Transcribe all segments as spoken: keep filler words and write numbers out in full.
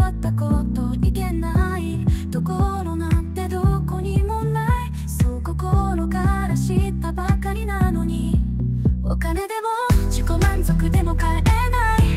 わったこといけないところなんてどこにもない。そう心から知ったばかりなのに、お金でも自己満足でも買えない。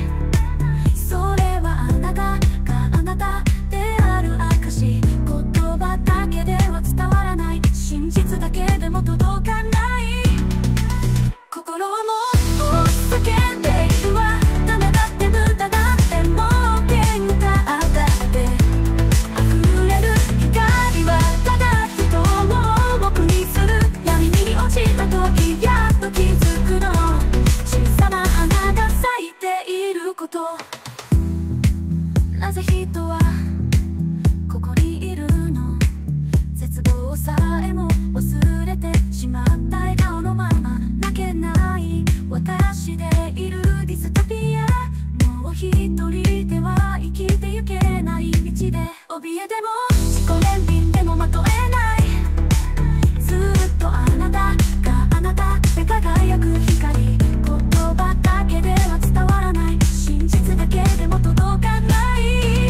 それはあなたがあなたである証。言葉だけでは伝わらない、真実だけでも届かない。心はもう叫んでいるわ。ダメだって無駄だってもう喧嘩だって溢れる光はただ人を重くにする。闇に落ちた時やっと気づくの、小さな花が咲いていること。なぜ人はここにいるの。絶望さえも忘れてしまった笑顔のまま泣けない私でいるディストピア。もう一人では生きてゆけない道で、怯えでも自己憐憫でもまとえない。ずっとあなたがあなたで輝く光。言葉だけでは伝わらない、真実だけでも届かない。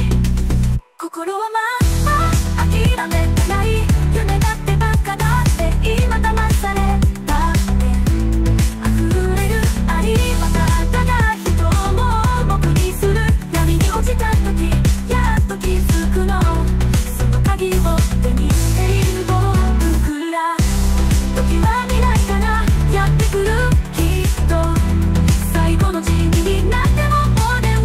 心はまあ諦めてない。夢だってバカだって今騙されたって溢れる愛はただ人を重くにする。闇に落ちた時やっと気づくの、その鍵を手にしている僕ら。時は未来からやってくるきっと、最後の地味になっても More than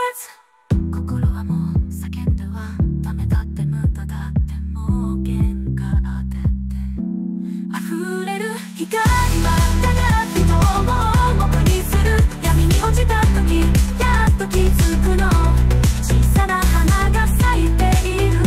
words。 心はもう叫んではダメだって無駄だってもう喧嘩だって溢れる光はただ人を重くにする。闇に落ちた時やっと気づくの、小さな花が咲いていること。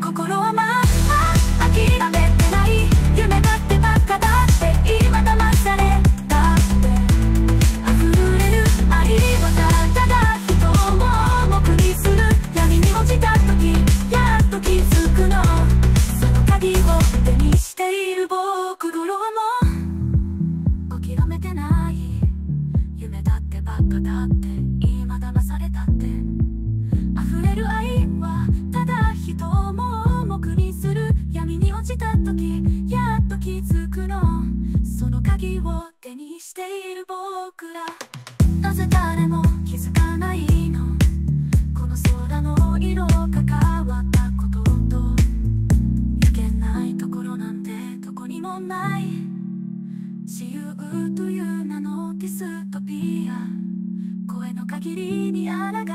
心はまあ諦めてない。夢だってバカだって今騙されたって溢れる愛はただ人を重くにする。闇に落ちた時やっと気づくの、その鍵を手にしている僕。心はもう諦めてない。夢だってバカだって今騙されたって、溢れる愛はただ人を重くにする。闇に落ちた時やっと気づくの、その鍵を手にしている僕ら。なぜ誰も気づかないの。この空の色が変わったことと、いけないところなんてどこにもない。自由という名のディストピア、声の限りに抗